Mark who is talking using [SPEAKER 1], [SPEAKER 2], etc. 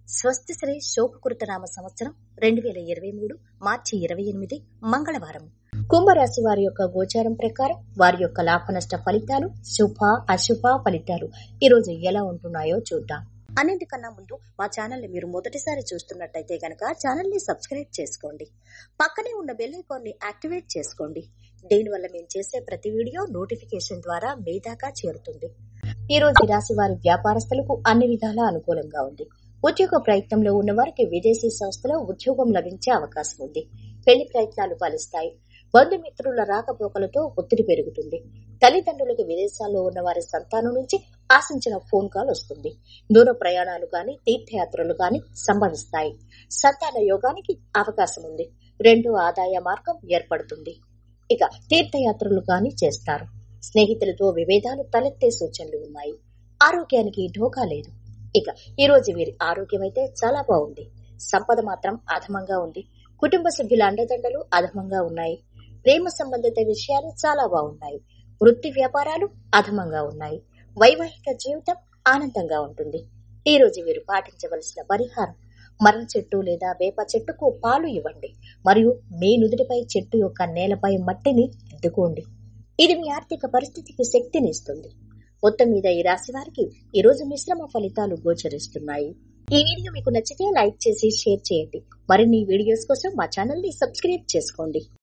[SPEAKER 1] స్వస్తి శ్రీ శోభకృతనామ సంవత్సరం 2023 మార్చి 28 మంగళవారం. కుంభరాశి వారి యొక్క గోచారం ప్రకారం వారి యొక్క లాభ నష్ట ఫలితాలు, శుభ అశుభ ఫలితాలు ఈరోజు ఎలా ఉంటున్నాయో చూద్దాం. అన్నింటికన్నా ముందు మా ఛానల్ ని మీరు మొదటిసారి చూస్తున్నట్టయితే గనక ఛానల్ ని సబ్స్క్రైబ్ చేసుకోండి. పక్కనే ఉన్న బెల్ ఐకాన్ ని యాక్టివేట్ చేసుకోండి. దీనివల్ల మేము చేసే ప్రతి వీడియో నోటిఫికేషన్ ద్వారా మీ దాకా చేరుతుంది. ఈ రోజు ఈ రాశి వారి వ్యాపారస్తులకు అన్ని విధాలా అనుకూలంగా ఉంది. ఉద్యోగ ప్రయత్నంలో ఉన్న వారికి విదేశీ సంస్థలో ఉద్యోగం లభించే అవకాశం ఉంది. పెళ్లి ప్రయత్నాలు ఫలిస్తాయి. బంధుమిత్రుల రాకపోకలతో ఒత్తిడి పెరుగుతుంది. తల్లిదండ్రులకు విదేశాల్లో ఉన్న వారి సంతానం నుంచి ఆశించిన ఫోన్ కాల్ వస్తుంది. దూర ప్రయాణాలు గాని తీర్థయాత్రలు గాని సంభవిస్తాయి. సంతాన యోగానికి అవకాశం ఉంది. రెండో ఆదాయ మార్గం ఏర్పడుతుంది. ఇక తీర్థయాత్రలు గాని చేస్తారు. స్నేహితులతో విభేదాలు తలెత్తే సూచనలు ఉన్నాయి. ఆరోగ్యానికి ఢోకా లేదు. ఇక ఈ రోజు వీరి ఆరోగ్యం అయితే చాలా బాగుంది. సంపద మాత్రం అధమంగా ఉంది. కుటుంబ సభ్యుల అండదండలు అధమంగా ఉన్నాయి. ప్రేమ సంబంధిత విషయాలు చాలా బాగున్నాయి. వృత్తి వ్యాపారాలు అధమంగా ఉన్నాయి. వైవాహిక జీవితం ఆనందంగా ఉంటుంది. ఈ రోజు వీరు పాటించవలసిన పరిహారం, మర్రి చెట్టు లేదా వేప చెట్టుకు పాలు ఇవ్వండి. మరియు మీ నుదుటిపై చెట్టు యొక్క నేలపై మట్టిని అద్దుకోండి. ఇది మీ ఆర్థిక పరిస్థితికి శక్తిని ఇస్తుంది. మొత్తం మీద ఈ రాశి వారికి ఈ రోజు మిశ్రమ ఫలితాలు గోచరిస్తున్నాయి. ఈ వీడియో మీకు నచ్చితే లైక్ చేసి షేర్ చేయండి. మరిన్ని వీడియోస్ కోసం మా ఛానల్ ని సబ్స్క్రైబ్ చేసుకోండి.